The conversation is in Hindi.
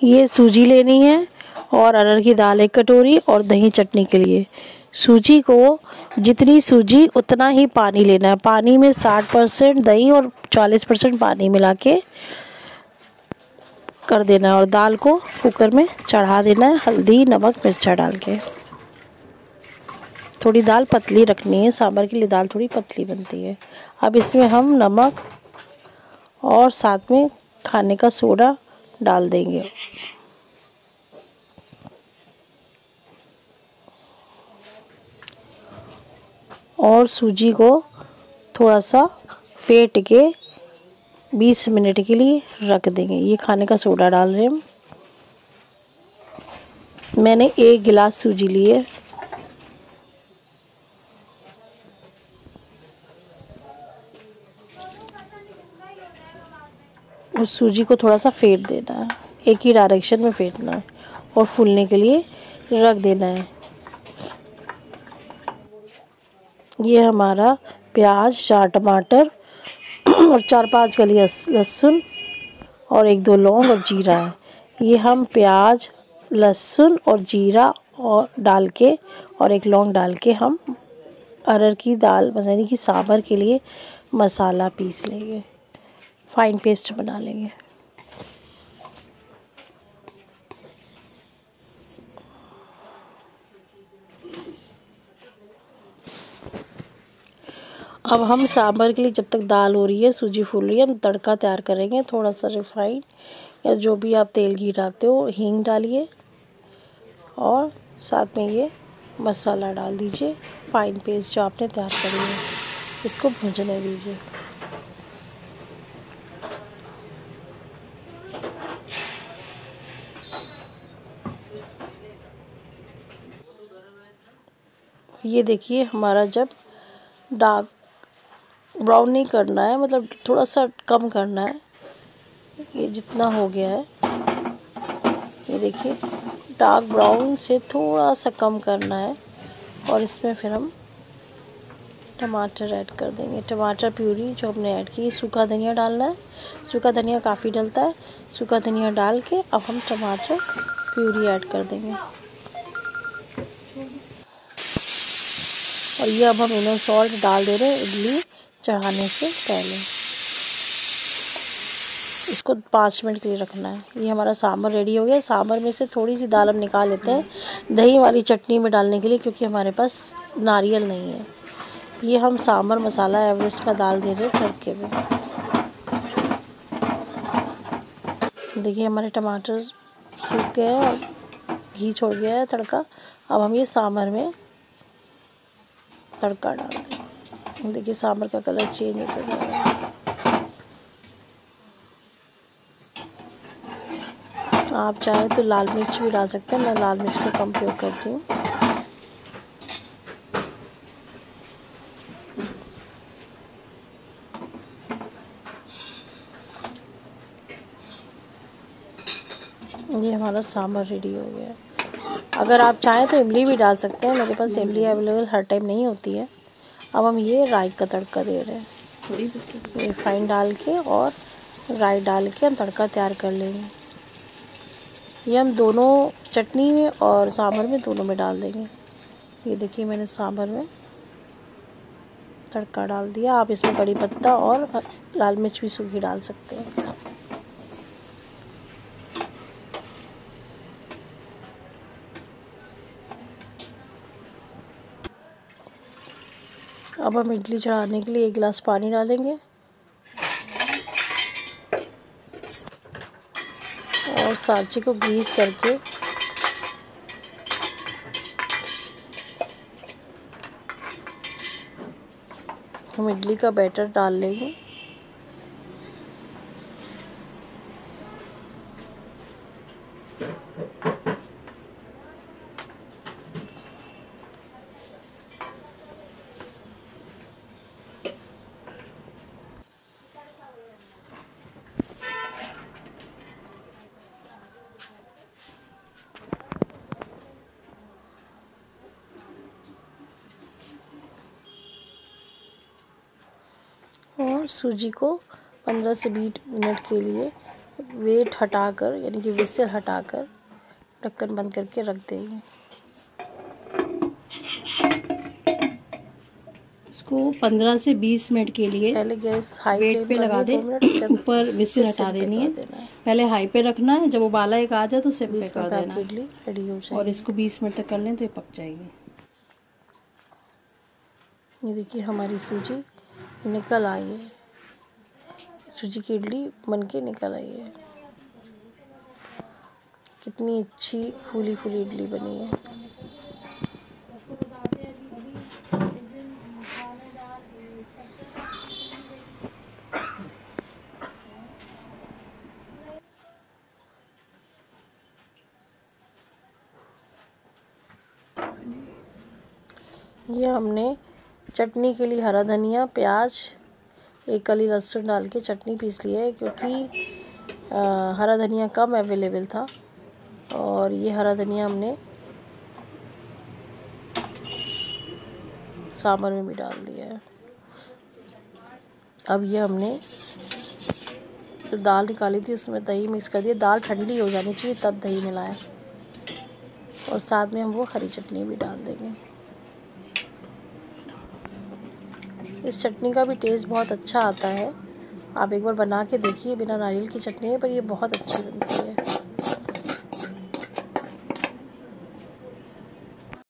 ये सूजी लेनी है और अरहर की दाल 1 कटोरी और दही चटनी के लिए। सूजी को जितनी सूजी उतना ही पानी लेना है। पानी में 60% दही और 40% पानी मिला के कर देना है और दाल को कुकर में चढ़ा देना है, हल्दी नमक मिर्चा डाल के। थोड़ी दाल पतली रखनी है, सांभर के लिए दाल थोड़ी पतली बनती है। अब इसमें हम नमक और साथ में खाने का सोडा डाल देंगे। और सूजी को थोड़ा सा फेंट के 20 मिनट के लिए रख देंगे। ये खाने का सोडा डाल रहे हैं हम। मैंने 1 गिलास सूजी ली है। उस सूजी को थोड़ा सा फेंट देना है, एक ही डायरेक्शन में फेंटना है और फूलने के लिए रख देना है। ये हमारा प्याज, 4 टमाटर और 4-5 कली लहसुन और 1-2 लौंग और जीरा है। ये हम प्याज, लहसुन और जीरा और डाल के और 1 लौंग डाल के हम अरहर की दाल यानी कि सांभर के लिए मसाला पीस लेंगे, फाइन पेस्ट बना लेंगे। अब हम सांभर के लिए जब तक दाल हो रही है, सूजी फूल रही है, हम तड़का तैयार करेंगे। थोड़ा सा रिफाइंड या जो भी आप तेल घी डालते हो, हींग डालिए और साथ में ये मसाला डाल दीजिए, फाइन पेस्ट जो आपने तैयार करी है, इसको भूनने दीजिए। ये देखिए हमारा जब डार्क ब्राउन नहीं करना है, मतलब थोड़ा सा कम करना है, ये जितना हो गया है, ये देखिए डार्क ब्राउन से थोड़ा सा कम करना है। और इसमें फिर हम टमाटर ऐड कर देंगे, टमाटर प्यूरी जो हमने ऐड की। सूखा धनिया डालना है, सूखा धनिया काफ़ी डलता है। सूखा धनिया डाल के अब हम टमाटर प्यूरी ऐड कर देंगे और ये अब हम इनो सॉल्ट डाल दे रहे हैं इडली चढ़ाने से पहले। इसको 5 मिनट के लिए रखना है। ये हमारा सांभर रेडी हो गया। सांभर में से थोड़ी सी दाल हम निकाल लेते हैं दही वाली चटनी में डालने के लिए, क्योंकि हमारे पास नारियल नहीं है। ये हम सांभर मसाला एवरेस्ट का डाल दे रहे हैं तड़के में। देखिए हमारे टमाटर सूख गए हैं और घी छोड़ गया है तड़का। अब हम ये सांभर में तड़का डाल देंगे। देखिए सांभर का कलर चेंज होता जा रहा है। आप चाहे तो लाल मिर्च भी डाल सकते हैं, मैं लाल मिर्च का कम प्रयोग करती हूँ। ये हमारा सांभर रेडी हो गया है। अगर आप चाहें तो इमली भी डाल सकते हैं, मेरे पास इमली अवेलेबल हर टाइम नहीं होती है। अब हम ये राई का तड़का दे रहे हैं, रिफाइंड डाल के और राई डाल के हम तड़का तैयार कर लेंगे। ये हम दोनों चटनी में और सांभर में दोनों में डाल देंगे। ये देखिए मैंने सांभर में तड़का डाल दिया। आप इसमें कड़ी पत्ता और लाल मिर्च भी सूखी डाल सकते हैं। अब हम इडली चढ़ाने के लिए 1 गिलास पानी डालेंगे और सांचे को ग्रीस करके हम इडली का बैटर डाल लेंगे। और सूजी को 15 से 20 मिनट के लिए वेट हटाकर यानी कि विसल हटाकर ढक्कन बंद करके रख देंगे। इसको 15 से 20 मिनट के लिए पहले गैस हाई वेट पे लगा दे, ऊपर विसल हटा देनी है। पहले हाई पे रखना है, जब उबाला एक आ जाए तो सिम पे कर देना। इडली रेडी हो जाएगी। और इसको 20 मिनट तक कर लें तो ये पक जाएगी। ये देखिए हमारी सूजी निकल आई है, सूजी की इडली बनके निकल आई है। कितनी अच्छी फूली फूली इडली बनी है। ये हमने चटनी के लिए हरा धनिया, प्याज, एक कली लहसुन डाल के चटनी पीस ली है, क्योंकि हरा धनिया कम अवेलेबल था और ये हरा धनिया हमने सांभर में भी डाल दिया है। अब ये हमने जो दाल निकाली थी उसमें दही मिक्स कर दिया। दाल ठंडी हो जानी चाहिए तब दही मिलाएं, और साथ में हम वो हरी चटनी भी डाल देंगे। इस चटनी का भी टेस्ट बहुत अच्छा आता है, आप एक बार बना के देखिए। बिना नारियल की चटनी है पर ये बहुत अच्छी बनती है।